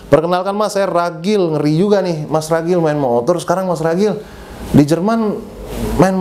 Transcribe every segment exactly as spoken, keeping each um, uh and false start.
Perkenalkan Mas, saya Ragil. Ngeri juga nih, Mas Ragil main motor. Sekarang Mas Ragil di Jerman main.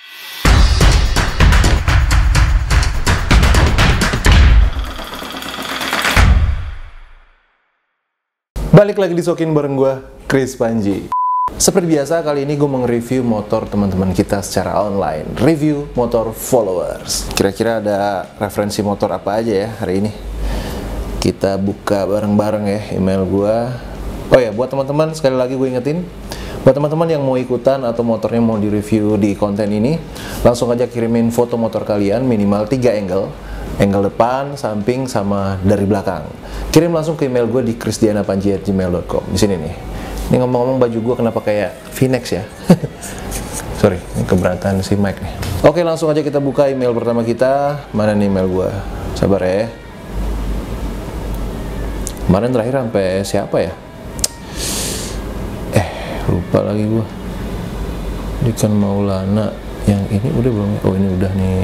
Balik lagi di Sokin bareng gue, Chris Panji. Seperti biasa, kali ini gue nge-review motor teman-teman kita secara online. Review motor followers. Kira-kira ada referensi motor apa aja ya hari ini? Kita buka bareng-bareng ya email gue. Oh ya, buat teman-teman sekali lagi gue ingetin, buat teman-teman yang mau ikutan atau motornya mau di-review di konten ini, langsung aja kirimin foto motor kalian minimal tiga angle. Angle depan, samping, sama dari belakang. Kirim langsung ke email gue di krisdianapanji at gmail dot com. Di sini nih. Ini ngomong-ngomong baju gue kenapa kayak V-neck ya? Sorry, ini keberatan si Mike nih. Oke, langsung aja kita buka email pertama kita. Mana nih email gue? Sabar ya. Kemarin terakhir sampai siapa ya? Eh, lupa lagi gue. Dikan Maulana. Yang ini udah belum? Oh, ini udah nih.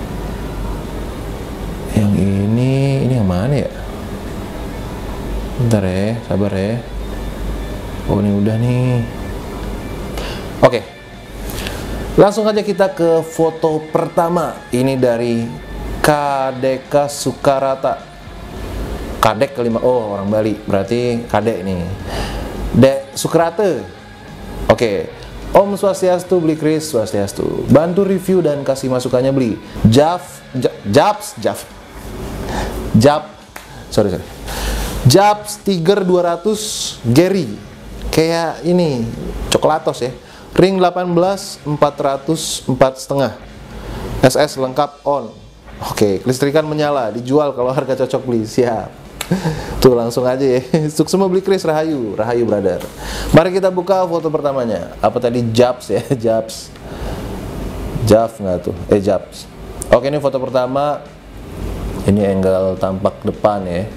Yang ini, ini yang mana ya? Bentar ya, sabar ya. Oh, ini udah nih. Oke, langsung aja kita ke foto pertama. Ini dari Kadeka Sukarata. Kadek kelima. Oh, orang Bali. Berarti Kadek nih. Dek Sukarata. Oke. Om Swastiastu, beli Chris Swastiastu. Bantu review dan kasih masukannya beli. Jaf, Japs, Jaf. Jap. Sorry, sorry. Japs Tiger dua ratus Gary. Kayak ini, coklatos ya. Ring delapan belas empat ratus empat setengah. S S lengkap on. Oke, kelistrikan menyala, dijual kalau harga cocok beli. Siap. Tuh langsung aja ya. Sukses semua beli Chris, Rahayu, Rahayu brother. Mari kita buka foto pertamanya. Apa tadi? Japs ya, Japs. Jaf nggak tuh? Eh Japs. Oke, ini foto pertama. Ini angle tampak depan ya.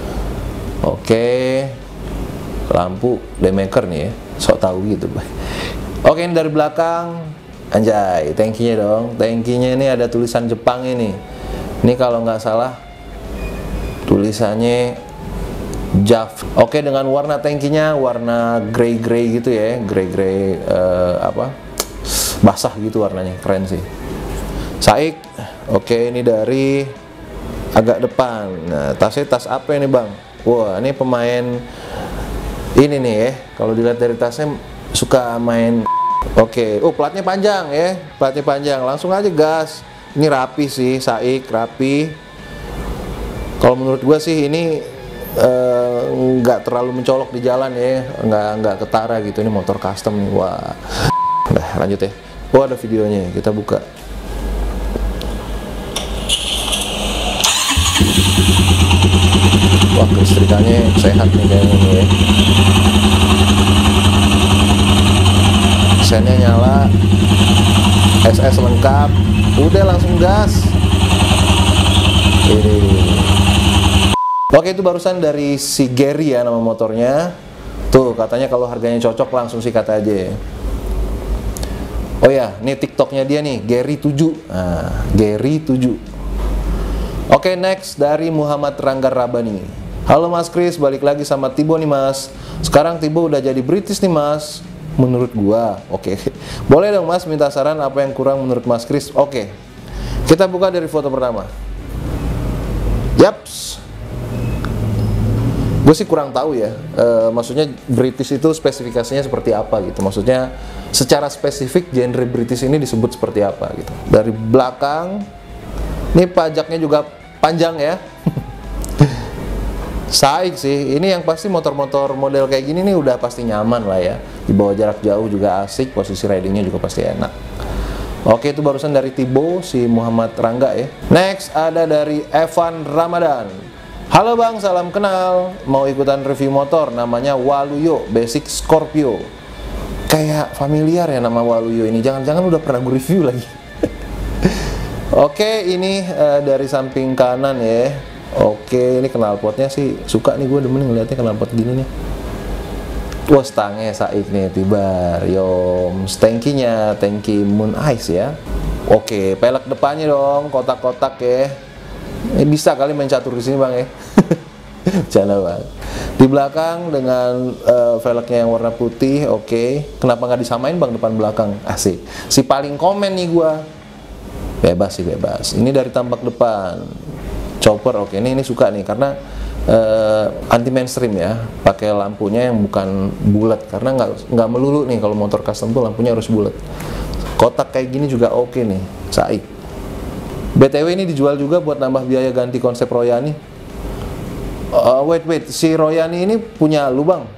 Oke. Lampu daymaker nih ya. Sok tahu gitu. Oke, ini dari belakang. Anjay, tankinya dong. Tankinya ini ada tulisan Jepang ini. Ini kalau nggak salah tulisannya Jaf. Oke, dengan warna tankinya warna grey-grey gitu ya, grey-grey uh, apa? Basah gitu warnanya, keren sih. Saik. Oke, ini dari agak depan. Nah, tasnya tas apa ini bang? Wah, ini pemain ini nih ya. Kalau dilihat dari tasnya suka main. Oke, oh platnya panjang ya, platnya panjang. Langsung aja gas. Ini rapi sih, Saik rapi. Kalau menurut gua sih ini nggak uh, terlalu mencolok di jalan ya, nggak nggak ketara gitu. Ini motor custom nih, wah. Udah lanjut ya. Oh ada videonya, kita buka. Wah, kelistrikannya sehat nih kayaknya nih ya. Sennya nyala, S S lengkap, udah langsung gas. Ini. Oke, itu barusan dari si Gary ya nama motornya. Tuh katanya kalau harganya cocok langsung sikat aja. Oh ya, ini TikToknya dia nih, Gary tujuh. Nah, Gary tujuh. Oke, next dari Muhammad Rangga Rabani. Halo Mas Chris, balik lagi sama Tibo nih Mas. Sekarang Tibo udah jadi British nih Mas. Menurut gua, oke. Boleh dong Mas minta saran apa yang kurang menurut Mas Chris? Oke. Kita buka dari foto pertama. Yaps. Gue sih kurang tahu ya. E, maksudnya British itu spesifikasinya seperti apa gitu. Maksudnya secara spesifik genre British ini disebut seperti apa gitu. Dari belakang, ini pajaknya juga panjang ya. Saik sih. Ini yang pasti motor-motor model kayak gini nih udah pasti nyaman lah ya. Dibawa jarak jauh juga asik, posisi ridingnya juga pasti enak. Oke, itu barusan dari Tibo, si Muhammad Rangga ya. Next ada dari Evan Ramadan. Halo bang, salam kenal. Mau ikutan review motor, namanya Waluyo Basic Scorpio. Kayak familiar ya nama Waluyo ini. Jangan-jangan udah pernah gue review lagi. Oke, ini uh, dari samping kanan ya. Oke, ini knalpotnya sih suka nih, gue demen ngeliatnya knalpot gini nih. Wah, stangnya Saik nih, tibar. Yom, tankinya, tanki Moon Ice ya. Oke, pelek depannya dong, kotak-kotak ya. Eh, bisa kali main catur di sini bang ya. Jangan bang. Di belakang dengan uh, velgnya yang warna putih, oke. Okay. Kenapa nggak disamain bang depan belakang? Asik. Si paling komen nih gua. Bebas sih bebas. Ini dari tampak depan. Chopper, oke. Okay. Ini ini suka nih karena uh, anti mainstream ya. Pakai lampunya yang bukan bulat karena nggak nggak melulu nih kalau motor custom tuh lampunya harus bulat. Kotak kayak gini juga oke okay nih. Saik. B T W ini dijual juga buat nambah biaya ganti konsep Royani. Uh, wait wait, si Royani ini punya lu bang?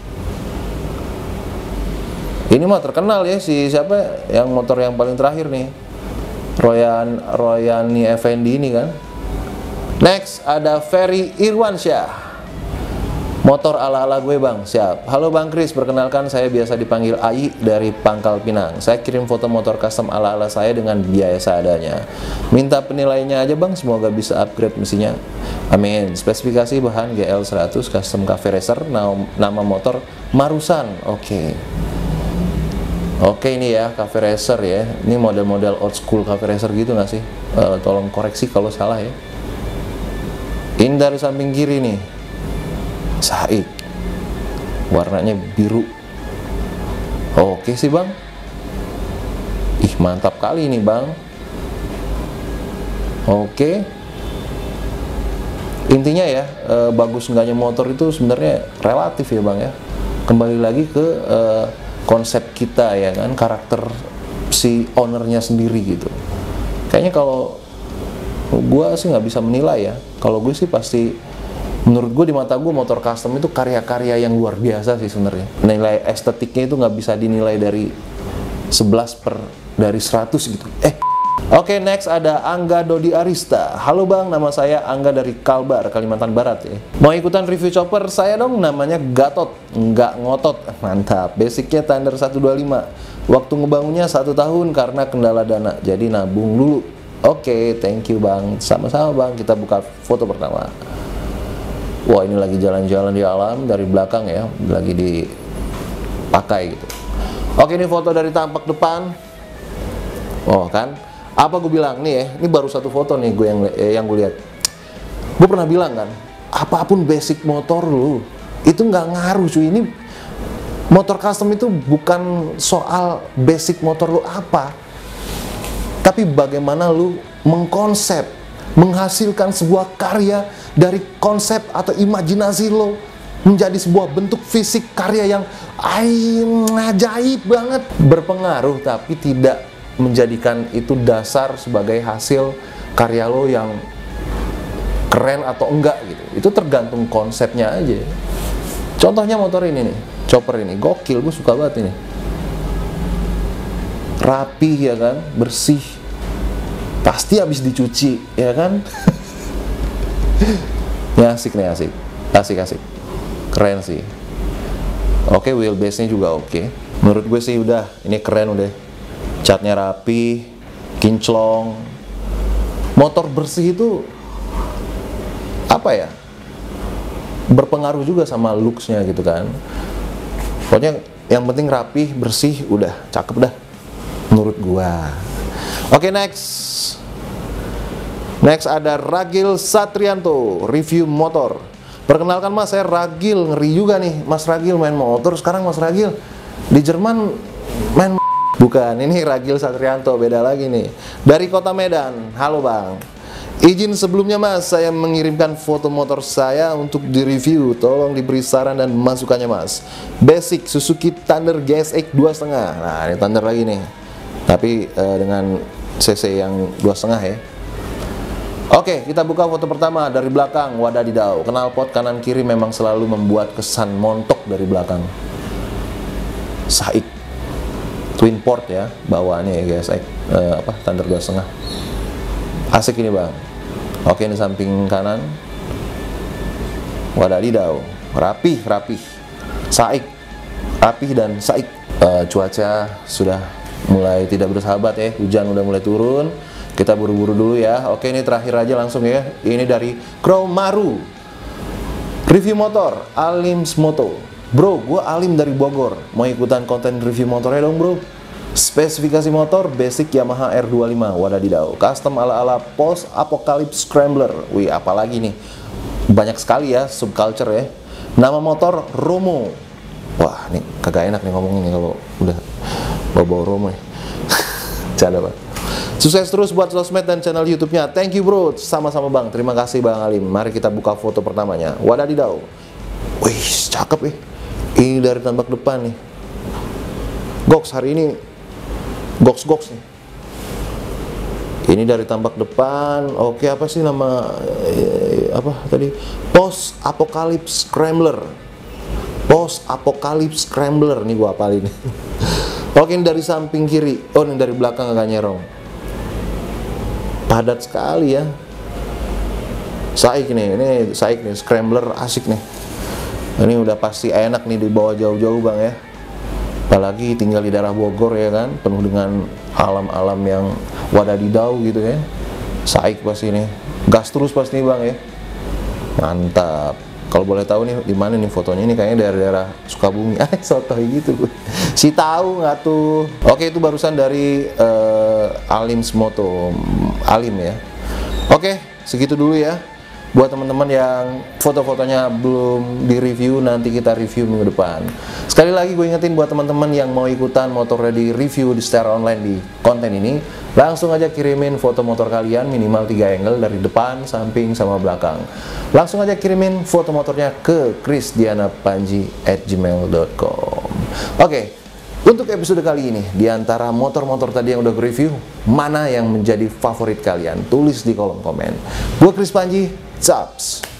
Ini mah terkenal ya si siapa yang motor yang paling terakhir nih, Royan Royani Effendi ini kan. Next ada Ferry Irwansyah. Motor ala-ala gue bang, siap. Halo Bang Kris, perkenalkan saya biasa dipanggil Ai dari Pangkal Pinang. Saya kirim foto motor custom ala-ala saya dengan biaya seadanya. Minta penilaiannya aja bang, semoga bisa upgrade mesinnya. Amin. Spesifikasi bahan G L seratus custom cafe racer, nama motor Marusan. Oke. Okay. Oke okay, ini ya cafe racer ya. Ini model-model old school cafe racer gitu nggak sih? Uh, tolong koreksi kalau salah ya. Ini dari samping kiri nih. Saik, warnanya biru. Oke sih bang. Ih mantap kali ini bang. Oke. Intinya ya e, bagus enggaknya motor itu sebenarnya relatif ya bang ya. Kembali lagi ke e, konsep kita ya kan, karakter si ownernya sendiri gitu. Kayaknya kalau gue sih nggak bisa menilai ya. Kalau gue sih pasti, menurut gue di mata gue motor custom itu karya-karya yang luar biasa sih sebenarnya. Nilai estetiknya itu nggak bisa dinilai dari sebelas per dari seratus gitu. Eh, oke okay, next ada Angga Dodi Arista. Halo bang, nama saya Angga dari Kalbar, Kalimantan Barat ya. Mau ikutan review chopper saya dong, namanya Gatot, nggak ngotot. Mantap. Basicnya Thunder seratus dua puluh lima. Waktu ngebangunnya satu tahun karena kendala dana, jadi nabung dulu. Oke, okay, thank you bang. Sama-sama bang. Kita buka foto pertama. Wah ini lagi jalan-jalan di alam dari belakang ya, lagi dipakai gitu. Oke ini foto dari tampak depan. Oh kan, apa gue bilang nih ya, ini baru satu foto nih gue yang eh, yang gue lihat. Gue pernah bilang kan, apapun basic motor lu itu nggak ngaruh cuy. Ini motor custom itu bukan soal basic motor lu apa, tapi bagaimana lu mengkonsep, menghasilkan sebuah karya dari konsep atau imajinasi lo menjadi sebuah bentuk fisik karya yang ajaib banget, berpengaruh tapi tidak menjadikan itu dasar sebagai hasil karya lo yang keren atau enggak gitu. Itu tergantung konsepnya aja. Contohnya motor ini nih, chopper ini gokil, gue suka banget ini. Rapi ya kan, bersih, pasti habis dicuci ya kan. Ya asik nih, asik asik asik keren sih. Oke, wheelbase nya juga oke. Menurut gue sih udah, ini keren udah. Catnya rapi, kinclong. Motor bersih itu apa ya, berpengaruh juga sama looksnya gitu kan. Pokoknya yang penting rapi, bersih, udah cakep dah menurut gua. Oke next. Next ada Ragil Satrianto, review motor. Perkenalkan mas, saya Ragil, ngeri juga nih Mas Ragil main motor sekarang. Mas Ragil di Jerman main bukan, ini Ragil Satrianto, beda lagi nih. Dari kota Medan. Halo bang, izin sebelumnya mas, saya mengirimkan foto motor saya untuk direview. Tolong diberi saran dan masukannya mas. Basic Suzuki Thunder G S X dua koma lima. Nah ini Thunder lagi nih, tapi uh, dengan cc yang dua koma lima ya. Oke, kita buka foto pertama dari belakang. Wadadidau, knalpot kanan kiri memang selalu membuat kesan montok dari belakang. Saik, twin port ya bawaannya ya guys. Eh, apa Thunder dua koma lima. Asik ini bang. Oke, ini samping kanan. Wadadidau, rapih rapih, saik, rapih dan saik. Uh, cuaca sudah mulai tidak bersahabat ya, hujan udah mulai turun. Kita buru-buru dulu ya. Oke, ini terakhir aja langsung ya. Ini dari Kromaru. Review motor, Alim's Moto. Bro, gue Alim dari Bogor. Mau ikutan konten review motornya dong bro. Spesifikasi motor basic Yamaha R dua puluh lima. Wadadidau. Custom ala-ala post apocalypse scrambler. Wih, apalagi nih. Banyak sekali ya subculture ya. Nama motor Romo. Wah, nih kagak enak nih ngomongin nih kalau udah bawa-bawa Romo nih. Canda, Bang. Sukses terus buat sosmed dan channel YouTube-nya. Thank you, bro. Sama-sama, Bang. Terima kasih, Bang Alim. Mari kita buka foto pertamanya. Wadadidau. Wih, cakep ya. Ini dari tampak depan nih. Goks hari ini. Goks-goks nih. Ini dari tampak depan. Oke, apa sih nama eh, apa tadi? Post Apocalypse Scrambler. Post Apocalypse Scrambler nih gua apalin. Oke, ini dari samping kiri. Oh, ini dari belakang agak nyerong. Padat sekali ya. Saik nih, ini saik nih, Scrambler asik nih. Ini udah pasti enak nih dibawa jauh-jauh, Bang ya. Apalagi tinggal di daerah Bogor ya kan, penuh dengan alam-alam yang wadadidau gitu ya. Saik pasti nih. Gas terus pasti, Bang ya. Mantap. Kalau boleh tahu nih di mana nih fotonya, ini kayaknya dari daerah Sukabumi. Ah, sotoy gitu gue. Si tahu nggak tuh? Oke, itu barusan dari uh, Alim's Moto, Alim ya. Oke, segitu dulu ya. Buat teman-teman yang foto-fotonya belum di-review, nanti kita review minggu depan. Sekali lagi gue ingetin buat teman-teman yang mau ikutan motor di review di secara online di konten ini, langsung aja kirimin foto motor kalian minimal tiga angle dari depan, samping, sama belakang. Langsung aja kirimin foto motornya ke krisdianapanji at gmail dot com. Oke, untuk episode kali ini, di antara motor-motor tadi yang udah gue review, mana yang menjadi favorit kalian? Tulis di kolom komen. Gue Kris Panji, Caps.